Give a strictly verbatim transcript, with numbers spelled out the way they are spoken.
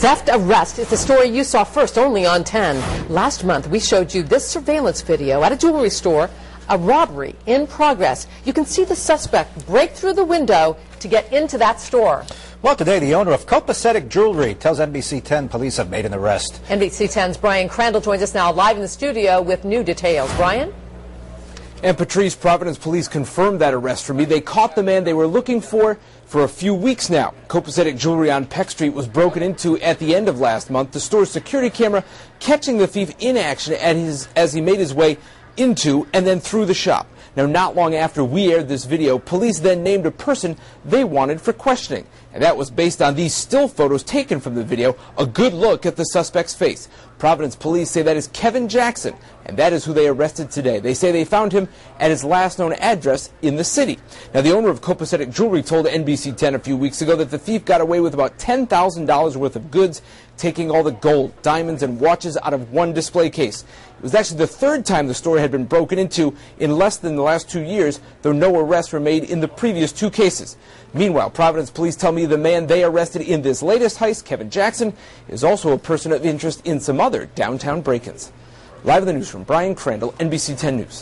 Theft arrest is the story you saw first only on ten. Last month, we showed you this surveillance video at a jewelry store, a robbery in progress. You can see the suspect break through the window to get into that store. Well, today, the owner of Copacetic Jewelry tells N B C ten police have made an arrest. N B C ten's Brian Crandall joins us now live in the studio with new details. Brian? And Patrice, Providence police confirmed that arrest for me. They caught the man they were looking for for a few weeks now. Copacetic Jewelry on Peck Street was broken into at the end of last month. The store's security camera catching the thief in action at his, as he made his way into and then through the shop. Now, not long after we aired this video, police then named a person they wanted for questioning. And that was based on these still photos taken from the video, a good look at the suspect's face. Providence police say that is Kevin Jackson, and that is who they arrested today. They say they found him at his last known address in the city. Now, the owner of Copacetic Jewelry told N B C ten a few weeks ago that the thief got away with about ten thousand dollars worth of goods, taking all the gold, diamonds, and watches out of one display case. It was actually the third time the store had been broken into in less than the last two years, though no arrests were made in the previous two cases. Meanwhile, Providence police tell me the man they arrested in this latest heist, Kevin Jackson, is also a person of interest in some other downtown break-ins. Live in the newsroom, Brian Crandall, N B C ten News.